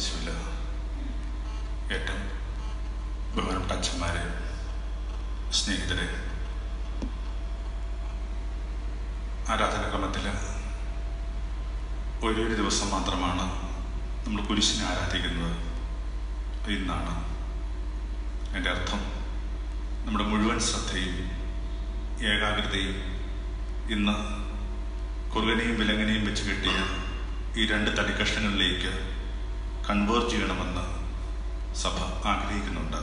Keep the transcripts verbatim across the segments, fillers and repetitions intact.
യേശുവിൽ ഏറ്റവും ബഹുമാനപ്പെട്ട അച്ഛന്മാരെ, സ്നേഹിതരെ, ആരാധനാക്രമത്തിൽ ഒരേ ഒരു ദിവസം മാത്രമാണ് നമ്മൾ കുരിശിനെ ആരാധിക്കുന്നത്. ഇന്നാണ്. എൻ്റെ അർത്ഥം നമ്മുടെ മുഴുവൻ ശ്രദ്ധയും ഏകാഗ്രതയും ഇന്ന് കുറുകനെയും വിലങ്ങനെയും വെച്ച് കെട്ടിയ ഈ രണ്ട് തടിക്കഷ്ണങ്ങളിലേക്ക് കൺവേർജ് ചെയ്യണമെന്ന് സഭ ആഗ്രഹിക്കുന്നുണ്ട്.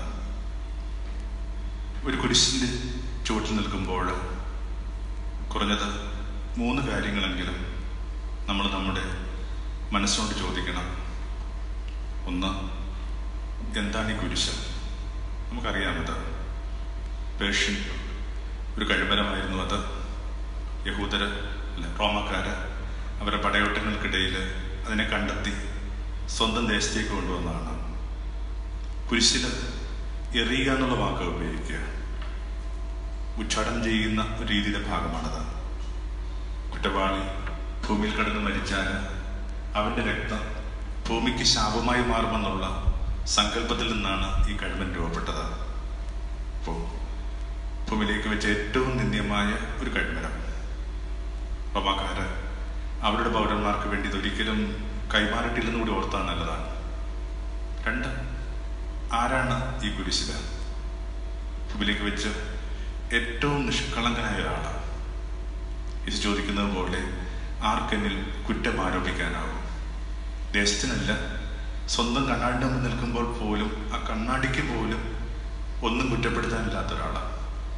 ഒരു കുരിശിൻ്റെ ചുവട്ടിൽ നിൽക്കുമ്പോൾ കുറഞ്ഞത് മൂന്ന് കാര്യങ്ങളെങ്കിലും നമ്മൾ നമ്മുടെ മനസ്സുകൊണ്ട് ചോദിക്കണം. ഒന്ന്, എന്താണ് ഈ കുരിശ്? നമുക്കറിയാമത് പേർഷ്യൻ ഒരു കഴിമരമായിരുന്നു അത്. യഹൂദര് അല്ല റോമക്കാര് അവരുടെ പടയോട്ടങ്ങൾക്കിടയിൽ അതിനെ കണ്ടെത്തി സ്വന്തം ദേശത്തേക്ക് കൊണ്ടുവന്നതാണ്. കുരിശിൽ എറിയുക എന്നുള്ള വാക്ക് ഉപയോഗിക്കുക, ഉച്ചാടനം ചെയ്യുന്ന ഒരു രീതിയുടെ ഭാഗമാണത്. കുറ്റവാളി ഭൂമിയിൽ കിടന്ന് മരിച്ചാൽ അവൻ്റെ രക്തം ഭൂമിക്ക് ശാപമായി മാറുമെന്നുള്ള സങ്കല്പത്തിൽ നിന്നാണ് ഈ കഴിമൻ രൂപപ്പെട്ടത്. അപ്പോൾ ഭൂമിയിലേക്ക് വെച്ച ഏറ്റവും നിന്ദ്യമായ ഒരു കഴിമരം. റോമാക്കാര് അവരുടെ പൗരന്മാർക്ക് വേണ്ടി ഇതൊരിക്കലും കൈമാറിയിട്ടില്ലെന്ന് കൂടി ഓർത്താൻ നല്ലതാണ്. രണ്ട്, ആരാണ് ഈ കുരിശില് ഭൂമിയിലേക്ക് വെച്ച് ഏറ്റവും നിഷ്കളങ്കനായ ഒരാളാണ്? ഇത് ചോദിക്കുന്നത് പോലെ ആർക്കെന്നിൽ കുറ്റം ആരോപിക്കാനാവും? ദേശത്തിനല്ല, സ്വന്തം കണ്ണാടിൻ്റെ മുന്നിൽ നിൽക്കുമ്പോൾ പോലും ആ കണ്ണാടിക്ക് പോലും ഒന്നും കുറ്റപ്പെടുത്താനില്ലാത്ത ഒരാളാണ്.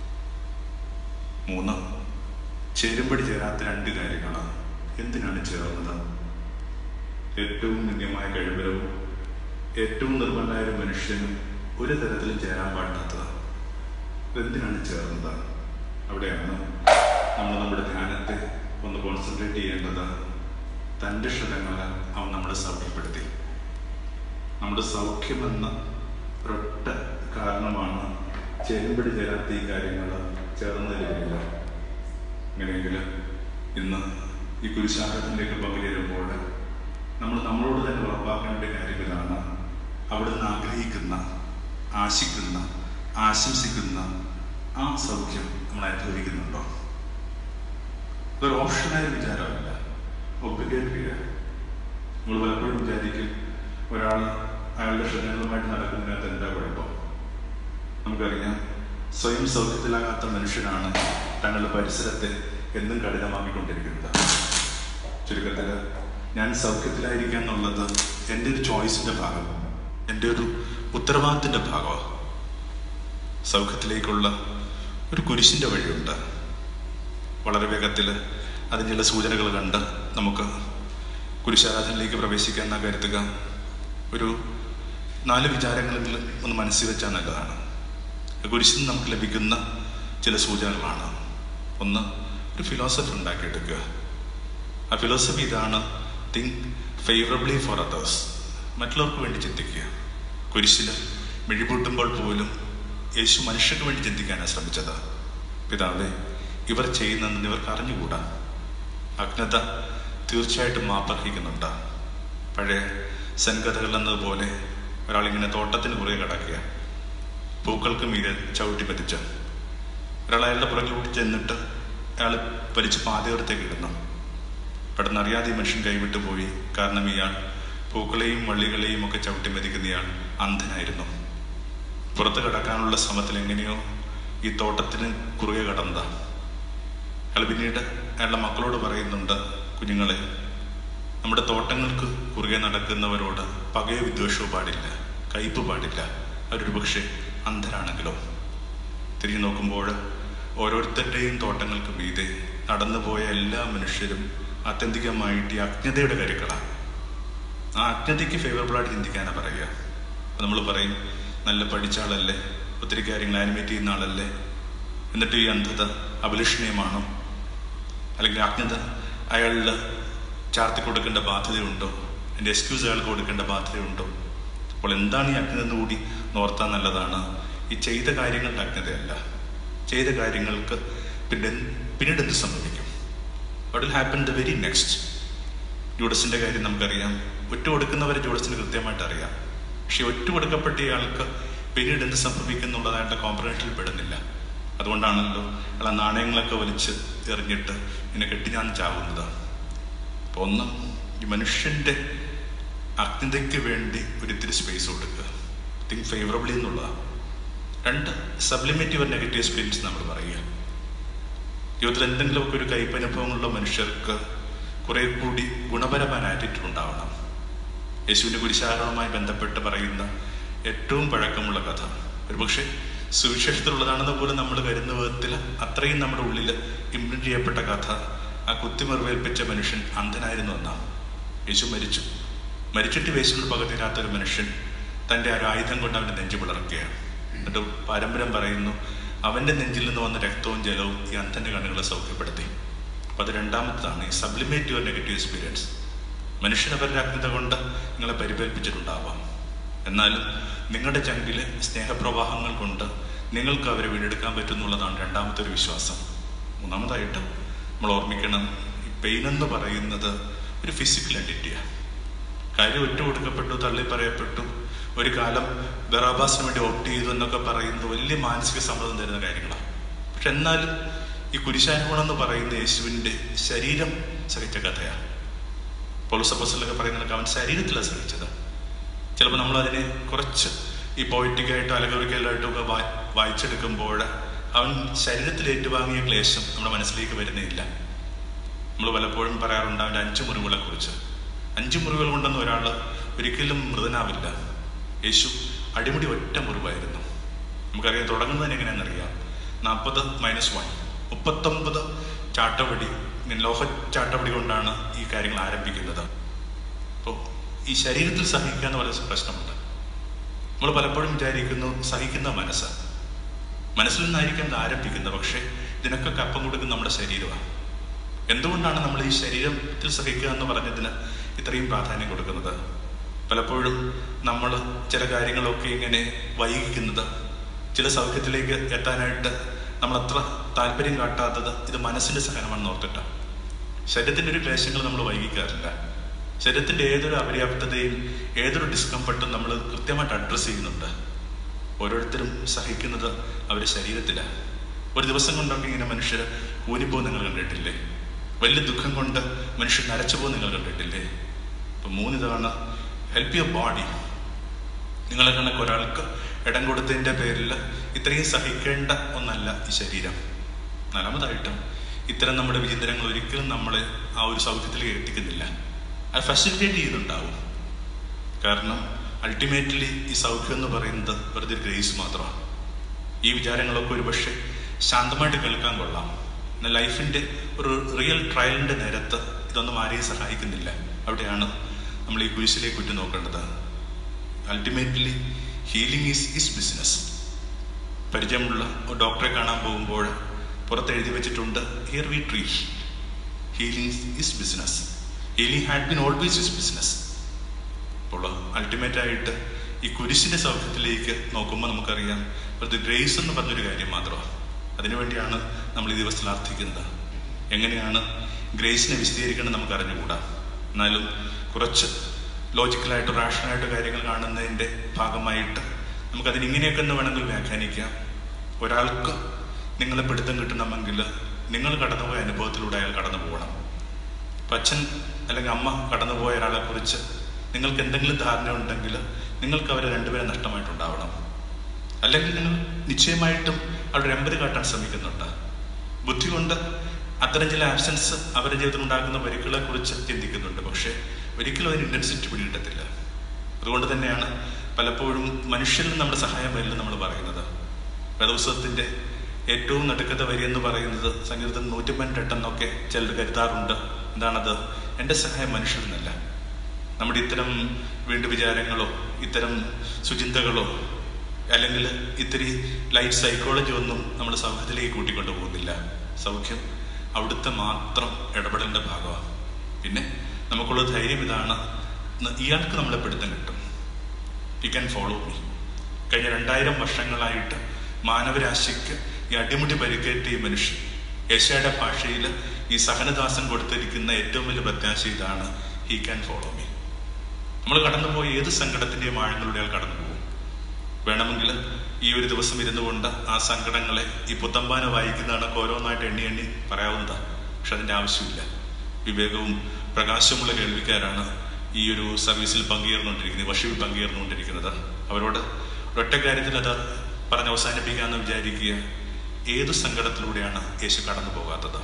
മൂന്ന്, ചേരുമ്പടി ചേരാത്ത രണ്ട് കാര്യങ്ങളാണ്. എന്തിനാണ് ചേർന്നത്? ഏറ്റവും നിന്ദ്യമായ കഴിവരവും ഏറ്റവും നിർമ്മലനായ ഒരു മനുഷ്യനും ഒരു തരത്തിലും ചേരാൻ പാടില്ലാത്തത്. എന്തിനാണ് ചേർന്നത്? അവിടെയാണ് നമ്മൾ നമ്മുടെ ധ്യാനത്തെ ഒന്ന് കോൺസെൻട്രേറ്റ് ചെയ്യേണ്ടത്. തൻ്റെ ക്ഷതങ്ങളാൽ അവൻ നമ്മളെ സൗഖ്യപ്പെടുത്തി. നമ്മുടെ സൗഖ്യമെന്ന ഒരൊറ്റ കാരണമാണ് ചേരുമ്പടി ചേരാത്ത ഈ കാര്യങ്ങൾ ചേർന്നതിലില്ല. അങ്ങനെയെങ്കിൽ ഇന്ന് ഈ കുരിശാഗ്രഹത്തിലേക്ക് പങ്കുചേരുമ്പോൾ നമ്മൾ നമ്മളോട് തന്നെ ഉറപ്പാക്കേണ്ട കാര്യങ്ങളാണ്. അവിടുന്ന് ആഗ്രഹിക്കുന്ന, ആശിക്കുന്ന, ആശംസിക്കുന്ന ആ സൗഖ്യം നമ്മൾ അനുഭവിക്കുന്നുണ്ടോ? ഇതൊരു ഓപ്ഷനായ വിചാരമല്ല, ഒബ്ലിഗേറ്ററി. നമ്മൾ പലപ്പോഴും വിചാരിക്കും ഒരാൾ അയാളുടെ ക്ഷണങ്ങളുമായിട്ട് നടക്കുന്നതിനകത്ത് എന്താ കുഴപ്പം? നമുക്കറിയാം, സ്വയം സൗഖ്യത്തിലാകാത്ത മനുഷ്യനാണ് തങ്ങളുടെ പരിസരത്തെ എന്നും കഠിനമാക്കിക്കൊണ്ടിരിക്കുന്നത്. ചുരുക്കത്തിൽ, ഞാൻ സൗഖ്യത്തിലായിരിക്കുക എന്നുള്ളത് എൻ്റെ ഒരു ചോയ്സിൻ്റെ ഭാഗം, എൻ്റെ ഒരു ഉത്തരവാദിത്തത്തിൻ്റെ ഭാഗമാണ്. സൗഖ്യത്തിലേക്കുള്ള ഒരു കുരിശിൻ്റെ വഴിയുണ്ട്. വളരെ വേഗത്തിൽ അതിന് ചില സൂചനകൾ കണ്ട് നമുക്ക് കുരിശാരാധനയിലേക്ക് പ്രവേശിക്കാൻ കരുതുക. ഒരു നാല് വിചാരങ്ങളെങ്കിലും ഒന്ന് മനസ്സിൽ വെച്ചാൽ നല്ലതാണ്. കുരിശിൽ നമുക്ക് ലഭിക്കുന്ന ചില സൂചനകളാണ്. ഒന്ന്, ഒരു ഫിലോസഫി ഉണ്ടാക്കിയെടുക്കുക. ആ ഫിലോസഫി ഇതാണ്: തിങ്ക് ഫേവറബിളി ഫോർ അതേഴ്സ്. മറ്റുള്ളവർക്ക് വേണ്ടി ചിന്തിക്കുക. കുരിശിൽ മിഴിപൂട്ടുമ്പോൾ പോലും യേശു മനുഷ്യർക്ക് വേണ്ടി ചിന്തിക്കാനാണ് ശ്രമിച്ചത്. പിതാവേ, ഇവർ ചെയ്യുന്നതെന്ന് ഇവർക്ക് അറിഞ്ഞുകൂടാ. അജ്ഞത തീർച്ചയായിട്ടും മാപ്പർഹിക്കുന്നുണ്ട്. പഴയ സെൻകഥകൾ എന്നതുപോലെ ഒരാളിങ്ങനെ തോട്ടത്തിന് പുറകെ കിടക്കുക, പൂക്കൾക്ക് മീതെ ചവിട്ടി പതിച്ച് ഒരാൾ അയാളുടെ പുറകിലൂട്ടി ചെന്നിട്ട് അയാൾ വലിച്ച് പാതയോരത്തേക്ക് ഇടുന്നു. പെട്ടെന്ന് അറിയാതെ ഈ മനുഷ്യൻ കൈവിട്ടു പോയി. കാരണം ഇയാൾ പൂക്കളെയും വള്ളികളെയും ഒക്കെ ചവിട്ടി മതിക്കുന്ന ഇയാൾ അന്ധനായിരുന്നു. പുറത്ത് കിടക്കാനുള്ള ശ്രമത്തിൽ എങ്ങനെയോ ഈ തോട്ടത്തിന് കുറുകെ കടന്നതാ. അയാൾ പിന്നീട് അയാളുടെ മക്കളോട് പറയുന്നുണ്ട്, കുഞ്ഞുങ്ങളെ, നമ്മുടെ തോട്ടങ്ങൾക്ക് കുറുകെ നടക്കുന്നവരോട് പകയോ വിദ്വേഷവും പാടില്ല, കയ്പ് പാടില്ല. അവരൊരു പക്ഷേ അന്ധരാണെങ്കിലോ. തിരിഞ്ഞു നോക്കുമ്പോൾ ഓരോരുത്തരുടെയും തോട്ടങ്ങൾക്ക് മീതെ നടന്നുപോയ എല്ലാ മനുഷ്യരും ആത്യന്തികമായിട്ട് ഈ അജ്ഞതയുടെ കരുക്കളാണ്. ആ അജ്ഞതയ്ക്ക് ഫേവറബിളായിട്ട് ചിന്തിക്കാനാണ് പറയുക. അപ്പം നമ്മൾ പറയും, നല്ല പഠിച്ച ആളല്ലേ, ഒത്തിരി കാര്യങ്ങൾ ആനിമേറ്റ് ചെയ്യുന്ന ആളല്ലേ, എന്നിട്ട് ഈ അന്ധത അഭിലഷണീയമാണോ? അല്ലെങ്കിൽ അജ്ഞത അയാളിൽ ചാർത്തി കൊടുക്കേണ്ട ബാധ്യതയുണ്ടോ? എൻ്റെ എക്സ്ക്യൂസ് അയാൾക്ക് കൊടുക്കേണ്ട ബാധ്യതയുണ്ടോ? അപ്പോൾ എന്താണ് ഈ അജ്ഞത എന്ന് കൂടി നോർത്താൻ നല്ലതാണ്. ഈ ചെയ്ത കാര്യങ്ങളുടെ അജ്ഞതയല്ല, ചെയ്ത കാര്യങ്ങൾക്ക് പിന്നെ പിന്നീട് എന്ത് സംഭവിക്കും? What will happen the very next? ജൂഡസിന്റെ കാര്യം നമുക്കറിയാം. ഒറ്റ കൊടുക്കുന്നവരെ ജൂഡസിന് കൃത്യമായിട്ട് അറിയാം. പക്ഷെ ഒറ്റ കൊടുക്കപ്പെട്ട ഇയാൾക്ക് പിന്നീട് എന്ത് സംഭവിക്കുന്നുള്ളതായിട്ട് കോംപ്രഹെൻഷനിൽ പെടുന്നില്ല. അതുകൊണ്ടാണല്ലോ അയാൾ ആ നാണയങ്ങളൊക്കെ വലിച്ച് എറിഞ്ഞിട്ട് ഇങ്ങനെ കെട്ടിഞ്ഞാൻ ചാവുന്നത്. അപ്പൊ ഒന്ന്, ഈ മനുഷ്യന്റെ അജ്ഞതയ്ക്ക് വേണ്ടി ഒരിത്തിരി സ്പേസ് കൊടുക്കുക, തിങ്ക് ഫേവറബിളി എന്നുള്ളതാണ്. രണ്ട്, സബ്ലിമേറ്റീവ് നെഗറ്റീവ് എക്സ്പീരിയൻസ് നമ്മൾ പറയുക. ജീവിതത്തിൽ എന്തെങ്കിലുമൊക്കെ ഒരു കയ്പനുഭവമുള്ള മനുഷ്യർക്ക് കുറെ കൂടി ഗുണപരമായ ആറ്റിറ്റ്യൂഡ് ഉണ്ടാവണം. യേശുവിന്റെ കുരിശാരോഹണവുമായി ബന്ധപ്പെട്ട് പറയുന്ന ഏറ്റവും പഴക്കമുള്ള കഥ ഒരുപക്ഷെ സുവിശേഷത്തിലുള്ളതാണെന്ന് പോലും നമ്മൾ കരുതുന്ന വിധത്തിൽ അത്രയും നമ്മുടെ ഉള്ളിൽ ഇംപ്ലിന്റ് ചെയ്യപ്പെട്ട കഥ ആ കുത്തിമുറിവേൽപ്പിച്ച മനുഷ്യൻ അന്ധനായിരുന്നു എന്നാണ്. യേശു മരിച്ചു. മരിച്ചിട്ട് യേശുവിനോട് പകർത്തിരാത്തൊരു മനുഷ്യൻ തൻ്റെ ഒരു ആയുധം കൊണ്ട് അവൻ്റെ നെഞ്ചു പിളർക്കുകയാണ്. എന്നിട്ട് പാരമ്പര്യം പറയുന്നു അവൻ്റെ നെഞ്ചിൽ നിന്ന് വന്ന രക്തവും ജലവും ഈ അന്ധൻ്റെ കണ്ണുകളെ സൗഖ്യപ്പെടുത്തി. അപ്പം അത് രണ്ടാമത്തതാണ് ഈ സബ്ലിമേറ്റീവ് നെഗറ്റീവ് എക്സ്പീരിയൻസ്. മനുഷ്യൻ അവരുടെ അജ്ഞത കൊണ്ട് നിങ്ങളെ പരിപാലിപ്പിച്ചിട്ടുണ്ടാവാം, എന്നാലും നിങ്ങളുടെ ചങ്കിലെ സ്നേഹപ്രവാഹങ്ങൾ കൊണ്ട് നിങ്ങൾക്ക് അവരെ വീണ്ടെടുക്കാൻ പറ്റുന്നുള്ളതാണ് രണ്ടാമത്തെ ഒരു വിശ്വാസം. മൂന്നാമതായിട്ട് നമ്മൾ ഓർമ്മിക്കണം, ഈ പെയിൻ എന്ന് പറയുന്നത് ഒരു ഫിസിക്കൽ എൻറ്റിറ്റിയാണ്. കാര്യം ഒറ്റ കൊടുക്കപ്പെട്ടു, തള്ളി പറയപ്പെട്ടു, ഒരു കാലം ബറാബാസിന് വേണ്ടി ഓപ്റ്റ് ചെയ്തു എന്നൊക്കെ പറയുന്നത് വലിയ മാനസിക സമ്മർദ്ദം തരുന്ന കാര്യങ്ങളാണ്. പക്ഷെ എന്നാലും ഈ കുരിശാരോഹണം എന്ന് പറയുന്ന യേശുവിൻ്റെ ശരീരം സഹിച്ച കഥയാണ്. പൗലോസ് അപ്പോസ്തലനൊക്കെ പറയുന്നത് അവൻ ശരീരത്തിലാണ് സഹിച്ചത്. ചിലപ്പോൾ നമ്മളതിനെ കുറച്ച് ഈ പോയിറ്റിക്കായിട്ടോ അലഗോറിക്കലായിട്ടോ ഒക്കെ വായി വായിച്ചെടുക്കുമ്പോൾ അവൻ ശരീരത്തിൽ ഏറ്റുവാങ്ങിയ ക്ലേശം നമ്മുടെ മനസ്സിലേക്ക് വരുന്നില്ല. നമ്മൾ പലപ്പോഴും പറയാറുണ്ട് അവൻ്റെ അഞ്ചു മുറിവുകളെ കുറിച്ച്. അഞ്ചു മുറിവുകൾ കൊണ്ടൊന്നും ഒരാൾ ഒരിക്കലും മൃതനാവില്ല. യേശു അടിമുടി ഒറ്റ മുറിവായിരുന്നു. നമുക്കറിയാം തുടങ്ങുന്നതിന് എങ്ങനെയാണെന്നറിയാം. നാൽപ്പത് മൈനസ് വൺ മുപ്പത്തൊമ്പത് ചാട്ടവടി, ലോഹ ചാട്ടവടി കൊണ്ടാണ് ഈ കാര്യങ്ങൾ ആരംഭിക്കുന്നത്. അപ്പോൾ ഈ ശരീരത്തിൽ സഹിക്കുക എന്ന് പറയുന്ന പ്രശ്നമുണ്ട്. നമ്മൾ പലപ്പോഴും വിചാരിക്കുന്നു സഹിക്കുന്ന മനസ്സാണ്, മനസ്സിൽ നിന്നായിരിക്കും ഇത് ആരംഭിക്കുന്നത്. പക്ഷേ ഇതിനൊക്കെ കപ്പം കൊടുക്കുന്ന നമ്മുടെ ശരീരമാണ്. എന്തുകൊണ്ടാണ് നമ്മൾ ഈ ശരീരത്തിൽ സഹിക്കുക എന്ന് പറഞ്ഞതിന് ഇത്രയും പ്രാധാന്യം കൊടുക്കുന്നത്? പലപ്പോഴും നമ്മൾ ചില കാര്യങ്ങളൊക്കെ ഇങ്ങനെ വൈകിക്കുന്നത്, ചില സൗഖ്യത്തിലേക്ക് എത്താനായിട്ട് നമ്മൾ അത്ര താല്പര്യം കാട്ടാത്തത് ഇത് മനസ്സിന്റെ സഹനമാണെന്ന് ഓർത്തിട്ടാണ്. ശരീരത്തിന്റെ ഒരു ക്ലേശങ്ങൾ നമ്മൾ വൈകിക്കാറില്ല. ശരീരത്തിന്റെ ഏതൊരു അപര്യാപ്തതയും ഏതൊരു ഡിസ്കംഫർട്ടും നമ്മൾ കൃത്യമായിട്ട് അഡ്രസ്സ് ചെയ്യുന്നുണ്ട്. ഓരോരുത്തരും സഹിക്കുന്നത് അവരുടെ ശരീരത്തിലാണ്. ഒരു ദിവസം കൊണ്ടൊക്കെ ഇങ്ങനെ മനുഷ്യർ കൂനിപ്പോകും നിങ്ങൾ കണ്ടിട്ടില്ലേ? വലിയ ദുഃഖം കൊണ്ട് മനുഷ്യർ നരച്ചു പോകും നിങ്ങൾ കണ്ടിട്ടില്ലേ? ഇപ്പം മൂന്നിതാണ് ഹെൽപ്പ് യുവർ ബോഡി. നിങ്ങളെ കണക്ക് ഒരാൾക്ക് ഇടം കൊടുത്തതിൻ്റെ പേരിൽ ഇത്രയും സഹിക്കേണ്ട ഒന്നല്ല ഈ ശരീരം. നാലാമതായിട്ടും ഇത്തരം നമ്മുടെ വിചിന്തനങ്ങൾ ഒരിക്കലും നമ്മളെ ആ ഒരു സൗഖ്യത്തിലേക്ക് എത്തിക്കുന്നില്ല. അത് ഫെസിലിറ്റേറ്റ് ചെയ്യുന്നുണ്ടാവും. കാരണം അൾട്ടിമേറ്റ്ലി ഈ സൗഖ്യം എന്ന് പറയുന്നത് വെറുതെ ഗ്രേസ് മാത്രമാണ്. ഈ വിചാരങ്ങളൊക്കെ ഒരു പക്ഷേ ശാന്തമായിട്ട് കേൾക്കാൻ കൊള്ളാം. എന്നാൽ ലൈഫിൻ്റെ ഒരു റിയൽ ട്രയലിൻ്റെ നേരത്ത് ഇതൊന്നും ആരെയും സഹായിക്കുന്നില്ല. അവിടെയാണ് നമ്മൾ ഈ കുരിശിലേക്ക് ഉറ്റു നോക്കേണ്ടത്. Ultimately healing is is business. പരിചയമുള്ള ഒരു ഡോക്ടറെ കാണാൻ പോകുമ്പോൾ പുറത്ത് എഴുതി വെച്ചിട്ടുണ്ട് here we treat healing is business. Healing had been always is business. അപ്പോൾ അൾട്ടിമേറ്റായിട്ട് ഈ കുരിശിൻ്റെ സൗഖ്യത്തിലേക്ക് നോക്കുമ്പോൾ നമുക്കറിയാം അത് ഗ്രേസ് എന്ന് പറഞ്ഞൊരു കാര്യം മാത്രമാണ്. അതിനുവേണ്ടിയാണ് നമ്മൾ ഈ ദിവസത്തിൽ അർത്ഥിക്കുന്നത്. എങ്ങനെയാണ് ഗ്രേസിനെ വിശദീകരിക്കേണ്ടത് നമുക്ക് അറിഞ്ഞുകൂടാ. എന്നാലും കുറച്ച് ലോജിക്കലായിട്ട് റാഷണലായിട്ട് കാര്യങ്ങൾ കാണുന്നതിൻ്റെ ഭാഗമായിട്ട് നമുക്കതിനിങ്ങനെയൊക്കെ ഒന്ന് വേണമെങ്കിൽ വ്യാഖ്യാനിക്കാം. ഒരാൾക്ക് നിങ്ങളെ പിടുത്തം കിട്ടണമെങ്കിൽ നിങ്ങൾ കടന്നുപോയ അനുഭവത്തിലൂടെ അയാൾ കടന്നു പോകണം. അപ്പം അച്ഛൻ അല്ലെങ്കിൽ അമ്മ കടന്നുപോയ ഒരാളെ കുറിച്ച് നിങ്ങൾക്ക് എന്തെങ്കിലും ധാരണ ഉണ്ടെങ്കിൽ നിങ്ങൾക്ക് അവരെ രണ്ടുപേരെ നഷ്ടമായിട്ടുണ്ടാവണം. അല്ലെങ്കിൽ നിങ്ങൾ നിശ്ചയമായിട്ടും അവരുടെ എമ്പതി കാട്ടാൻ ശ്രമിക്കുന്നുണ്ട്. ബുദ്ധി കൊണ്ട് അത്തരം ചില ആബ്സൻസ് അവരുടെ ജീവിതത്തിൽ ഉണ്ടാക്കുന്ന പരിക്കുകളെ കുറിച്ച് ചിന്തിക്കുന്നുണ്ട്. പക്ഷേ ഒരിക്കലും അതിന് ഇൻറ്റൻസിറ്റി പിടികിട്ടത്തില്ല. അതുകൊണ്ട് തന്നെയാണ് പലപ്പോഴും മനുഷ്യരിൽ നമ്മുടെ സഹായം വരില്ല നമ്മൾ പറയുന്നത്. വേദപുസ്തകത്തിൻ്റെ ഏറ്റവും നടുക്കത്തെ വരി എന്ന് പറയുന്നത് സംഗീതത്തിൽ നൂറ്റി പന്ത്രണ്ടെന്നൊക്കെ ചിലർ കരുതാറുണ്ട്. എന്താണത്? എൻ്റെ സഹായം മനുഷ്യരിൽ നിന്നല്ല. നമ്മുടെ ഇത്തരം വീണ്ടു വിചാരങ്ങളോ ഇത്തരം ശുചിന്തകളോ അല്ലെങ്കിൽ ഇത്തിരി ലൈറ്റ് സൈക്കോളജി ഒന്നും നമ്മൾ സൗഖ്യത്തിലേക്ക് കൂട്ടിക്കൊണ്ടു പോകുന്നില്ല. സൗഖ്യം അവിടുത്തെ മാത്രം ഇടപെടലിൻ്റെ ഭാഗമാണ്. പിന്നെ നമുക്കുള്ള ധൈര്യം ഇതാണ്, ഇയാൾക്ക് നമ്മളെ പിടുത്തം കിട്ടും. You can follow me. കഴിഞ്ഞ രണ്ടായിരം വർഷങ്ങളായിട്ട് മാനവരാശിക്ക് ഈ അടിമുടി പരിക്കേറ്റ ഈ മനുഷ്യൻ, യേശയുടെ ഭാഷയിൽ ഈ സഹനദാസൻ കൊടുത്തിരിക്കുന്ന ഏറ്റവും വലിയ പ്രത്യാശ ഇതാണ്, ഹി ക്യാൻ ഫോളോ മീ. നമ്മൾ കടന്നുപോയ ഏത് സങ്കടത്തിൻ്റെയും ആഴങ്ങളിലൂടെ അയാൾ കടന്നു പോകും. വേണമെങ്കിൽ ഈ ഒരു ദിവസം ഇരുന്നു കൊണ്ട് ആ സങ്കടങ്ങളെ ഈ പുത്തമ്പാന വായിക്കുന്നതാണ് ഓരോന്നായിട്ട് എണ്ണി എണ്ണി പറയാവുന്നതാണ്. പക്ഷെ അതിൻ്റെ ആവശ്യമില്ല. വിവേകവും പ്രകാശമുള്ള കേൾവിക്കാരാണ് ഈ ഒരു സർവീസിൽ പങ്കുചേർന്നുകൊണ്ടിരിക്കുന്നത്, വർഷിപ്പിൽ പങ്കുചേർന്നുകൊണ്ടിരിക്കുന്നത്. അവരോട് ഒറ്റ കാര്യത്തിൽ അത് പറഞ്ഞ് അവസാനിപ്പിക്കാമെന്ന് വിചാരിക്കുക. ഏതു സങ്കടത്തിലൂടെയാണ് യേശു കടന്നു പോകാത്തത്?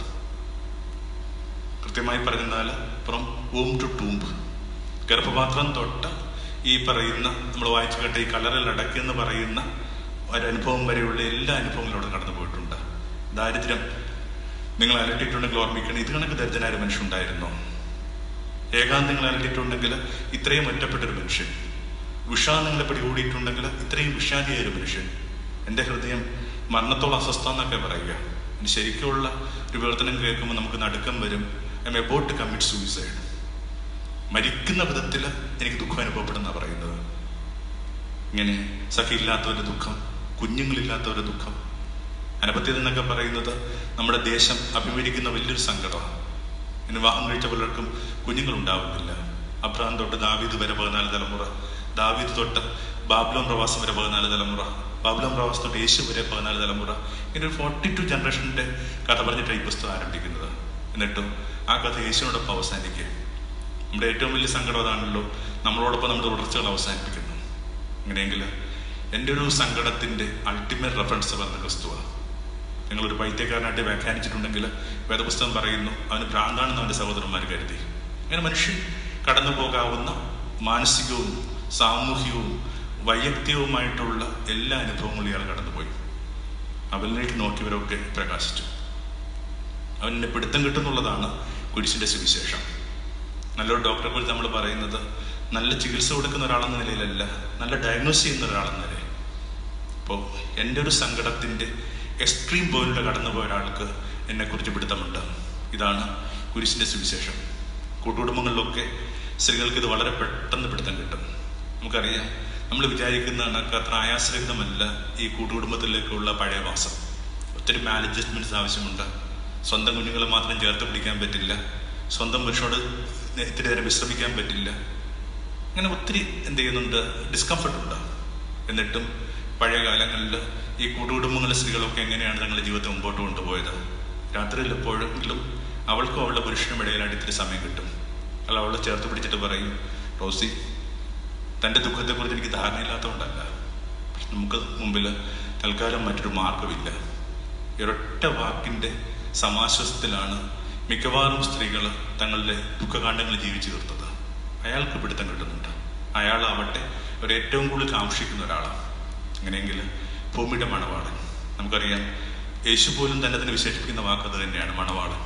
കൃത്യമായി പറഞ്ഞാൽ ഫ്രം വൂം ടു ടൂംബ്, ഗർഭപാത്രം തൊട്ട് ഈ പറയുന്ന നമ്മൾ വായിച്ചു കേട്ട ഈ കളറിൽ അടക്കെന്ന് പറയുന്ന ഒരനുഭവം വരെയുള്ള എല്ലാ അനുഭവങ്ങളോടും കടന്നു പോയിട്ടുണ്ട്. ദാരിദ്ര്യം നിങ്ങൾ അലട്ടിയിട്ടുണ്ടെങ്കിൽ ഓർമ്മിക്കണം, ഇത് കണക്ക് ദരിദ്രനായ ഒരു മനുഷ്യനുണ്ടായിരുന്നോ? ഏകാന്തങ്ങൾ അലട്ടിയിട്ടുണ്ടെങ്കിൽ ഇത്രയും ഒറ്റപ്പെട്ടൊരു മനുഷ്യൻ. വിഷാദം നിങ്ങളെ പിടികൂടിയിട്ടുണ്ടെങ്കിൽ ഇത്രയും വിഷാദിയായ ഒരു മനുഷ്യൻ. എൻ്റെ ഹൃദയം മരണത്തോളം അസ്വസ്ഥ എന്നൊക്കെ പറയുക. ശരിക്കുള്ള ഒരു പ്രവർത്തനം കേൾക്കുമ്പോൾ നമുക്ക് നടുക്കം വരും. I am about to commit suicide. മരിക്കുന്ന വിധത്തിൽ എനിക്ക് ദുഃഖം അനുഭവപ്പെടുന്ന പറയുന്നത്. ഇങ്ങനെ സഖിയില്ലാത്തവരുടെ ദുഃഖം, കുഞ്ഞുങ്ങളില്ലാത്തവരുടെ ദുഃഖം, അനപത്യത എന്നൊക്കെ പറയുന്നത് നമ്മുടെ ദേശം അഭിമുഖീകരിക്കുന്ന വലിയൊരു സങ്കടമാണ്. ഇനി വിവാഹം കഴിച്ച പലർക്കും കുഞ്ഞുങ്ങളുണ്ടാവുന്നില്ല. അബ്രഹാം തൊട്ട് ദാവീദ് വരെ പതിനാല് തലമുറ, ദാവീദ് തൊട്ട് ബാബിലോൺ പ്രവാസം വരെ പതിനാല് തലമുറ, ബാബിലോൺ പ്രവാസം തൊട്ട് യേശു വരെ പതിനാല് തലമുറ. ഇങ്ങനെ ഒരു ഫോർട്ടി ടു ജനറേഷൻ്റെ കഥ പറഞ്ഞിട്ടാണ് ഈ പുസ്തകം ആരംഭിക്കുന്നത്. എന്നിട്ടും ആ കഥ യേശുവിനോടൊപ്പം അവസാനിക്കുക. നമ്മുടെ ഏറ്റവും വലിയ സങ്കടം അതാണല്ലോ, നമ്മളോടൊപ്പം നമ്മുടെ തുടർച്ചകൾ അവസാനിപ്പിക്കുന്നു. അങ്ങനെയെങ്കിൽ എൻ്റെ ഒരു സങ്കടത്തിൻ്റെ അൾട്ടിമേറ്റ് റെഫറൻസ് പറഞ്ഞ ക്രിസ്തുവാണ്. നിങ്ങളൊരു പൈത്യക്കാരനായിട്ട് വ്യാഖ്യാനിച്ചിട്ടുണ്ടെങ്കിൽ വേദപുസ്തകം പറയുന്നു അവന് ഭ്രാന്താണെന്ന് അവൻ്റെ സഹോദരന്മാർ കരുതി. അങ്ങനെ മനുഷ്യൻ കടന്നു പോകാവുന്ന മാനസികവും സാമൂഹികവും വൈയക്തികവുമായിട്ടുള്ള എല്ലാ അനുഭവങ്ങളും ഇയാൾ കടന്നുപോയി. അവനിലേക്ക് നോക്കിയവരൊക്കെ പ്രകാശിച്ചു. അവനെ പിടുത്തം കിട്ടുന്നുള്ളതാണ് കുരിശിൻ്റെ സുവിശേഷം. നല്ലൊരു ഡോക്ടറെ കുറിച്ച് നമ്മൾ പറയുന്നത് നല്ല ചികിത്സ കൊടുക്കുന്ന ഒരാളെന്ന നിലയിലല്ല, നല്ല ഡയഗ്നോസ് ചെയ്യുന്ന ഒരാളെന്ന നിലയിൽ. അപ്പോൾ എൻ്റെ ഒരു സങ്കടത്തിൻ്റെ എക്സ്ട്രീം പോയിലൂടെ കടന്നുപോയ ഒരാൾക്ക് എന്നെക്കുറിച്ച് പിടുത്തമുണ്ട്. ഇതാണ് കുരിശിൻ്റെ സുവിശേഷം. കൂട്ടുകുടുംബങ്ങളിലൊക്കെ സ്ത്രീകൾക്ക് ഇത് വളരെ പെട്ടെന്ന് പിടുത്തം കിട്ടും. നമുക്കറിയാം, നമ്മൾ വിചാരിക്കുന്ന കണക്ക് അത്ര ആയാസരഹിതമല്ല ഈ കൂട്ടുകുടുംബത്തിലേക്കുള്ള പഴയ വാസം. ഒത്തിരി മാൽ അഡ്ജസ്റ്റ്മെൻറ്റ്സ് ആവശ്യമുണ്ട്. സ്വന്തം കുഞ്ഞുങ്ങളെ മാത്രം ചേർത്ത് പിടിക്കാൻ പറ്റില്ല. സ്വന്തം പുരുഷനോട് ഇത്തിരി നേരം വിശ്രമിക്കാൻ പറ്റില്ല. അങ്ങനെ ഒത്തിരി എന്ത് ചെയ്യുന്നുണ്ട്, ഡിസ്കംഫർട്ട് ഉണ്ട്. എന്നിട്ടും പഴയ കാലങ്ങളിൽ ഈ കൂട്ടുകുടുംബങ്ങളിലെ സ്ത്രീകളൊക്കെ എങ്ങനെയാണ് തങ്ങളുടെ ജീവിതത്തെ മുമ്പോട്ട് കൊണ്ടുപോയത്? രാത്രിയിൽ എപ്പോഴെങ്കിലും അവൾക്കും അവളുടെ പുരുഷനും ഇടയിലായിട്ട് ഇത്തിരി സമയം കിട്ടും. അല്ല, അവളെ ചേർത്ത് പിടിച്ചിട്ട് പറയും, റോസി, തൻ്റെ ദുഃഖത്തെക്കുറിച്ച് എനിക്ക് ധാരണയില്ലാത്തതുകൊണ്ടല്ല, പക്ഷെ നമുക്ക് മുമ്പിൽ തൽക്കാലം മറ്റൊരു മാർഗമില്ല. ഒരൊറ്റ വാക്കിൻ്റെ സമാശ്വാസത്തിലാണ് മിക്കവാറും സ്ത്രീകൾ തങ്ങളുടെ ദുഃഖകാണ്ഡങ്ങൾ ജീവിച്ചു തീർത്തത്. അയാൾക്ക് പിടുത്തം കിട്ടുന്നുണ്ട്. അയാളാവട്ടെ ഒരു ഏറ്റവും കൂടുതൽ കാക്ഷിക്കുന്ന ഒരാളാണ്. അങ്ങനെയെങ്കിൽ ഭൂമിയുടെ മണവാളൻ. നമുക്കറിയാം, യേശു പോലും തന്നെ തന്നെ വിശേഷിപ്പിക്കുന്ന വാക്കത് തന്നെയാണ്, മണവാളൻ.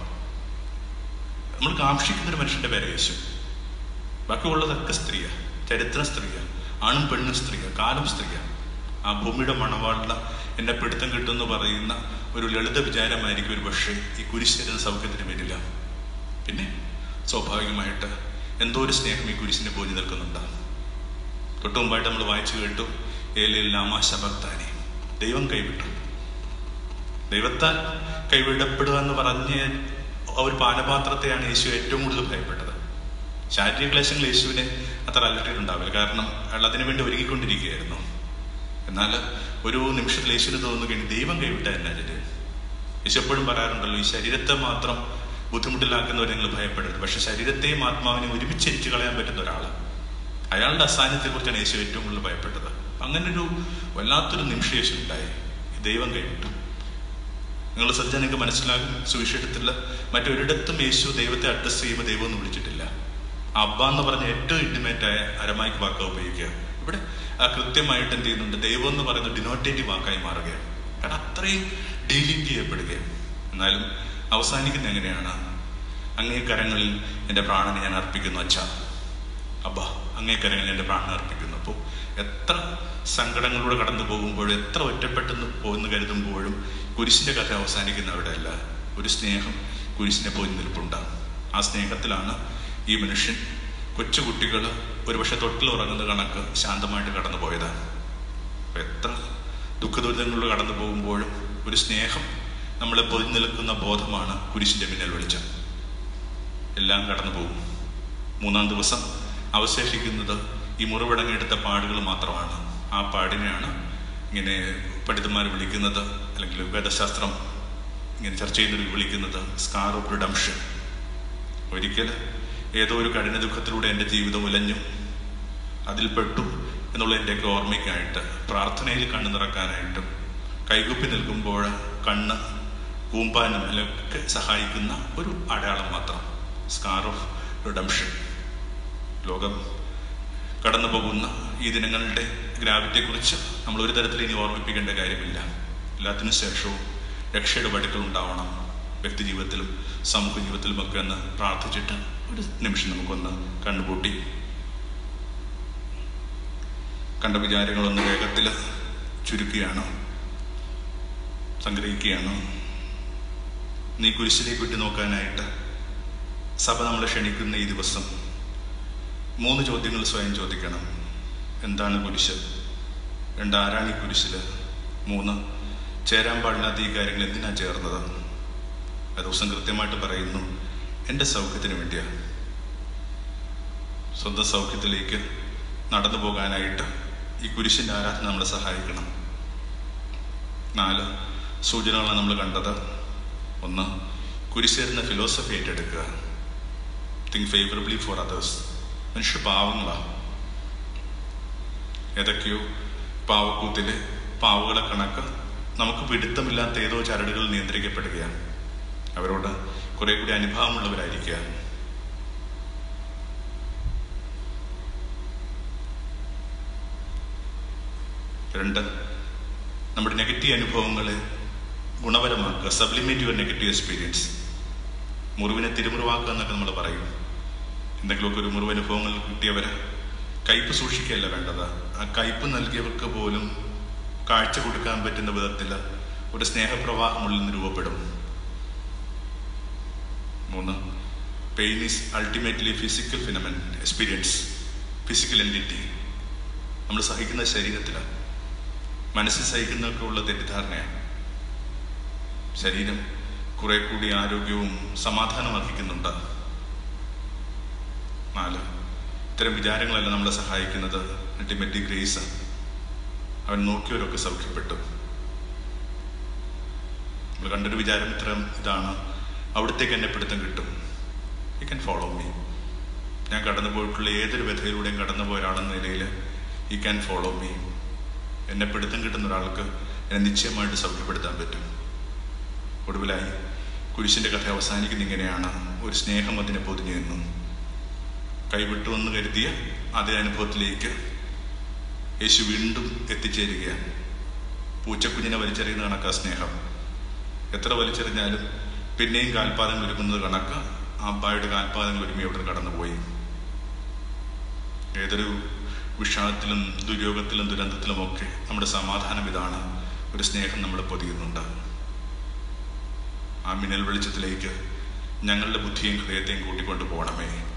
നമ്മൾ കാക്ഷിക്കുന്ന ഒരു മനുഷ്യൻ്റെ പേര് യേശു. ബാക്കിയുള്ളതൊക്കെ സ്ത്രീയാണ്, ചരിത്ര സ്ത്രീയാണ്, ആണും പെണ്ണും സ്ത്രീയാണ്, കാലം സ്ത്രീയാണ്. ആ ഭൂമിയുടെ മണവാളിന് എന്നെ പിടുത്തം കിട്ടുമെന്ന് പറയുന്ന ഒരു ലളിത വിചാരമായിരിക്കും ഒരു പക്ഷേ ഈ കുരിശിന് സൗഖ്യത്തിന് വരില്ല. പിന്നെ സ്വാഭാവികമായിട്ട് എന്തോ ഒരു സ്നേഹം ഈ കുരിശിനെ പോയി നിൽക്കുന്നുണ്ട്. തൊട്ടു മുമ്പായിട്ട് നമ്മൾ വായിച്ചു കേട്ടു, ഏലിൽ ലാമാ ശബക്താനി, ദൈവം കൈവിട്ടു. ദൈവത്താൽ കൈവിടപ്പെടുക എന്ന് പറഞ്ഞ ആ ഒരു പാനപാത്രത്തെയാണ് യേശു ഏറ്റവും കൂടുതൽ ഭയപ്പെട്ടത്. ശാരീരിക ക്ലേശങ്ങൾ യേശുവിനെ അത്ര അലട്ടിയിട്ടുണ്ടാവില്ല, കാരണം അയാൾ അതിനു വേണ്ടി ഒരുങ്ങിക്കൊണ്ടിരിക്കുകയായിരുന്നു. എന്നാൽ ഒരു നിമിഷത്തിൽ യേശുവിന് തോന്നുകയാണ് ദൈവം കൈവിട്ട എന്നാ ശരി. യേശു എപ്പോഴും പറയാറുണ്ടല്ലോ, ഈ ശരീരത്തെ മാത്രം ബുദ്ധിമുട്ടിലാക്കുന്നവരെ നിങ്ങൾ ഭയപ്പെടരുത്, പക്ഷെ ശരീരത്തെയും ആത്മാവിനെയും ഒരുമിച്ചിരിച്ചു കളയാൻ പറ്റുന്ന ഒരാൾ, അയാളുടെ അസാന്നിധ്യത്തെക്കുറിച്ചാണ് യേശു ഏറ്റവും കൂടുതൽ ഭയപ്പെട്ടത്. അങ്ങനൊരു വല്ലാത്തൊരു നിമിഷം യേശു ഉണ്ടായി, ദൈവം കൈവിട്ടു. നിങ്ങൾ ശ്രദ്ധിച്ചാൽ നിങ്ങൾക്ക് മനസ്സിലാകും, സുവിശേഷത്തിൽ മറ്റൊരിടത്തും യേശു ദൈവത്തെ അഡ്രസ് ചെയ്യുമ്പോൾ ദൈവം എന്ന് വിളിച്ചിട്ടില്ല. അബ്ബ എന്ന് പറഞ്ഞ ഏറ്റവും ഇന്റിമേറ്റായ അരമായിക്ക് വാക്ക് ഉപയോഗിക്കുക. ഇവിടെ കൃത്യമായിട്ട് എന്ത് ചെയ്യുന്നുണ്ട്, ദൈവം എന്ന് പറയുന്ന ഡിനോട്ടേറ്റീവ് വാക്കായി മാറുകയാണ്. കാരണം അത്രയും ഡീലിംഗ് ചെയ്യപ്പെടുകയാണ്. എന്നാലും അവസാനിക്കുന്ന എങ്ങനെയാണ്, അങ്ങേ കരങ്ങളിൽ എൻ്റെ പ്രാണനെ ഞാൻ അർപ്പിക്കുന്നു അച്ഛാ. അബ്ബാ, അങ്ങേ കരങ്ങളിൽ എൻ്റെ പ്രാണനെ അർപ്പിക്കുന്നു. അപ്പോൾ എത്ര സങ്കടങ്ങളിലൂടെ കടന്നു പോകുമ്പോഴും, എത്ര ഒറ്റപ്പെട്ടെന്ന് പോകുന്നു കരുതുമ്പോഴും കുരിശിൻ്റെ കഥ അവസാനിക്കുന്ന അവിടെയല്ല. ഒരു സ്നേഹം കുരിശിനെ പോയി നിൽപ്പുണ്ടാകും. ആ സ്നേഹത്തിലാണ് ഈ മനുഷ്യൻ, കൊച്ചുകുട്ടികൾ ഒരുപക്ഷെ തൊട്ടിൽ ഉറങ്ങുന്ന കണക്ക് ശാന്തമായിട്ട് കടന്നു പോയതാണ്. അപ്പം എത്ര ദുഃഖദുരിതങ്ങളിലൂടെ കടന്നു പോകുമ്പോഴും ഒരു സ്നേഹം നമ്മളെ പൊതി നിൽക്കുന്ന ബോധമാണ് കുരിശിൻ്റെ പിന്നിൽ വെളിച്ചം. എല്ലാം കടന്നു പോകും, മൂന്നാം ദിവസം അവശേഷിക്കുന്നത് ഈ മുറിവടങ്ങിയെടുത്ത പാടുകൾ മാത്രമാണ്. ആ പാടിനെയാണ് ഇങ്ങനെ പണ്ഡിതന്മാർ വിളിക്കുന്നത്, അല്ലെങ്കിൽ വേദശാസ്ത്രം ഇങ്ങനെ ചർച്ച ചെയ്യുന്നവർ വിളിക്കുന്നത് സ്കാർ ഓഫ് റിഡംഷൻ. ഒരിക്കൽ ഏതോ ഒരു കഠിന ദുഃഖത്തിലൂടെ എൻ്റെ ജീവിതം ഉലഞ്ഞു, അതിൽപ്പെട്ടു എന്നുള്ള എൻ്റെയൊക്കെ ഓർമ്മയ്ക്കായിട്ട്, പ്രാർത്ഥനയിൽ കണ്ണ് നിറക്കാനായിട്ടും കൈകുപ്പി നിൽക്കുമ്പോൾ കണ്ണ് കൂമ്പാനും ഒക്കെ സഹായിക്കുന്ന ഒരു അടയാളം മാത്രം, സ്കാർ ഓഫ് റിഡംഷൻ. ലോകം കടന്നു പോകുന്ന ഈ ദിനങ്ങളുടെ ഗ്രാവിറ്റിയെക്കുറിച്ച് നമ്മൾ ഒരു തരത്തിൽ ഇനി ഓർമ്മിപ്പിക്കേണ്ട കാര്യമില്ല. എല്ലാത്തിനു ശേഷവും രക്ഷയുടെ വടുക്കൾ ഉണ്ടാവണം, വ്യക്തി ജീവിതത്തിലും സമൂഹ ജീവിതത്തിലുമൊക്കെ ഒന്ന് പ്രാർത്ഥിച്ചിട്ട് ഒരു നിമിഷം നമുക്കൊന്ന് കണ്ണുപൂട്ടി കണ്ട വിചാരങ്ങളൊന്ന് വേഗത്തിൽ ചുരുക്കുകയാണ്, സംഗ്രഹിക്കുകയാണ്. നീ കുരിശിലേക്ക് വിട്ടു നോക്കാനായിട്ട് സഭ നമ്മളെ ക്ഷണിക്കുന്ന ഈ ദിവസം മൂന്ന് ചോദ്യങ്ങൾ സ്വയം ചോദിക്കണം. എന്താണ് കുരിശ്? രണ്ട്, ആരാണ് ഈ കുരിശില്? മൂന്ന്, ചേരാൻ പാടില്ലാത്ത ഈ കാര്യങ്ങൾ എന്തിനാ ചേർന്നത്? ആ ദിവസം കൃത്യമായിട്ട് പറയുന്നു, എൻ്റെ സൗഖ്യത്തിന് വേണ്ടിയാണ്. സ്വന്തം സൗഖ്യത്തിലേക്ക് നടന്നു പോകാനായിട്ട് ഈ കുരിശിൻ്റെ ആരാധന നമ്മളെ സഹായിക്കണം. നാല് സൂചനകളാണ് നമ്മൾ കണ്ടത്. ഒന്ന്, കുരിശേരുന്ന ഫിലോസഫി ഏറ്റെടുക്കുക, തിങ്ക് ഫേവറബിളി ഫോർ അതേഴ്സ്. മനുഷ്യ പാവങ്ങളാണ്, ഏതൊക്കെയോ പാവക്കൂത്തിലെ പാവകളെ കണക്ക് നമുക്ക് പിടുത്തമില്ലാത്ത ഏതോ ചരടുകൾ നിയന്ത്രിക്കപ്പെടുകയാണ്. അവരോട് കുറെ കൂടി അനുഭവമുള്ളവരായിരിക്കുക. രണ്ട്, നമ്മുടെ നെഗറ്റീവ് അനുഭവങ്ങളെ ഗുണപരമാക്കുക, സബ്ലിമേറ്റ് യുവർ നെഗറ്റീവ് എക്സ്പീരിയൻസ്. മുറിവിനെ തിരുമുറിവാക്കുക എന്നൊക്കെ നമ്മൾ പറയും. എന്തെങ്കിലുമൊക്കെ ഒരു മുറിവ് അനുഭവങ്ങൾ കിട്ടിയവരെ കയ്പ് സൂക്ഷിക്കുകയല്ല വേണ്ടത്. ആ കയ്പ് നൽകിയവർക്ക് പോലും കാഴ്ച കൊടുക്കാൻ പറ്റുന്ന വിധത്തിൽ ഒരു സ്നേഹപ്രവാഹം ഉള്ളിൽ നിന്ന് രൂപപ്പെടും. മൂന്ന്, pain is ultimately physical phenomenon experience, physical entity. നമ്മൾ സഹിക്കുന്ന ശരീരത്തിലാണ്, മനസ്സിൽ സഹിക്കുന്നതൊക്കെ ഉള്ള തെറ്റിദ്ധാരണയാണ്. ശരീരം കുറെ കൂടി ആരോഗ്യവും സമാധാനം അർഹിക്കുന്നുണ്ട്. നാല്, ഇത്തരം വിചാരങ്ങളല്ല നമ്മളെ സഹായിക്കുന്നത്. അൾട്ടിമേറ്റ്ലി ഗ്രേസ്, അവൻ നോക്കിയവരൊക്കെ സൗഖ്യപ്പെട്ടു. നമ്മൾ കണ്ടൊരു വിചാരം ഇത്തരം ഇതാണ്, അവിടത്തേക്ക് എന്നെ പിടുത്തം കിട്ടും. You can follow me. ഞാൻ കടന്നു പോയിട്ടുള്ള ഏതൊരു വ്യഥയിലൂടെയും കടന്നു പോയ ഒരാളെന്ന നിലയിൽ യു ക്യാൻ ഫോളോ മീ. എന്നെ പിടുത്തം കിട്ടുന്ന ഒരാൾക്ക് എന്നെ നിശ്ചയമായിട്ട് സൗഖ്യപ്പെടുത്താൻ പറ്റും. ഒടുവിലായി കുരിശിൻ്റെ കഥ അവസാനിക്കുന്ന ഇങ്ങനെയാണ്, ഒരു സ്നേഹം അതിനെ പൊതിഞ്ഞു നിന്നു. കൈവിട്ടു എന്ന് കരുതിയ അതേ അനുഭവത്തിലേക്ക് യേശു വീണ്ടും എത്തിച്ചേരുകയാണ്. പൂച്ചക്കുഞ്ഞിനെ വലിച്ചെറിയുന്ന കണക്കാ സ്നേഹം. എത്ര വലിച്ചെറിഞ്ഞാലും പിന്നെയും കാൽപാദങ്ങൾ ഒരുക്കുന്നത് കണക്ക് ആ അബ്ബായുടെ കാൽപാദങ്ങൾ ഒരുമി അവിടെ കടന്നുപോയി. ഏതൊരു വിഷാദത്തിലും ദുര്യോഗത്തിലും ദുരന്തത്തിലുമൊക്കെ നമ്മുടെ സമാധാനം ഇതാണ്, ഒരു സ്നേഹം നമ്മൾ പൊതിയുന്നുണ്ട്. ആ മിന്നൽ വെളിച്ചത്തിലേക്ക് ഞങ്ങളുടെ ബുദ്ധിയും ഹൃദയത്തെയും കൂട്ടിക്കൊണ്ടു പോകണമേ.